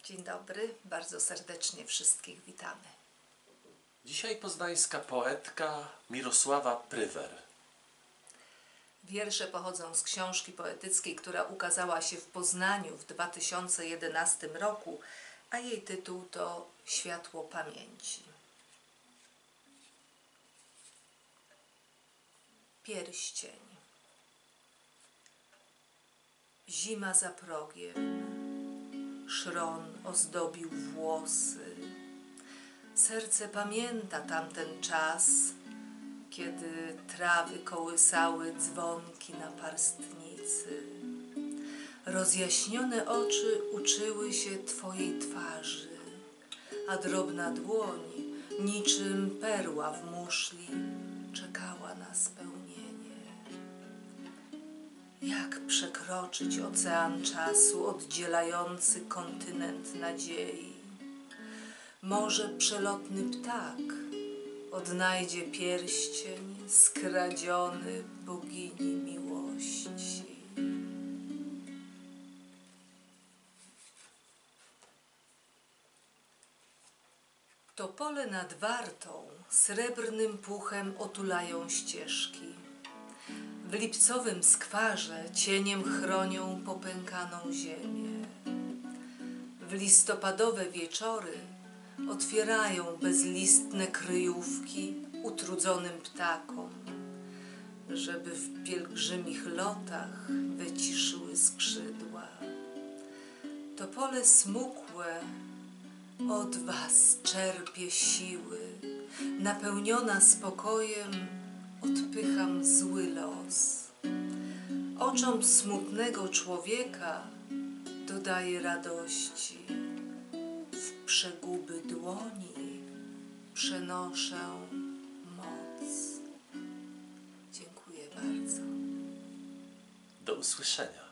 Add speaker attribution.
Speaker 1: Dzień dobry, bardzo serdecznie wszystkich witamy.
Speaker 2: Dzisiaj poznańska poetka Mirosława Prywer.
Speaker 1: Wiersze pochodzą z książki poetyckiej, która ukazała się w Poznaniu w 2011 roku, a jej tytuł to Światło pamięci. Pierścień. Zima za progiem, szron ozdobił włosy. Serce pamięta tamten czas, kiedy trawy kołysały dzwonki na parstnicy. Rozjaśnione oczy uczyły się Twojej twarzy, a drobna dłoń, niczym perła w muszli, czekała na spełnienie. Jak przekroczyć ocean czasu oddzielający kontynent nadziei? Może przelotny ptak odnajdzie pierścień skradziony bogini miłości. Topole nad Wartą srebrnym puchem otulają ścieżki. W lipcowym skwarze cieniem chronią popękaną ziemię. W listopadowe wieczory otwierają bezlistne kryjówki utrudzonym ptakom, żeby w pielgrzymich lotach wyciszyły skrzydła. Topole smukłe od was czerpie siły, napełniona spokojem odpycham zły los. Oczom smutnego człowieka dodaje radości. W przeguby dłoni przenoszę moc. Dziękuję bardzo.
Speaker 2: Do usłyszenia.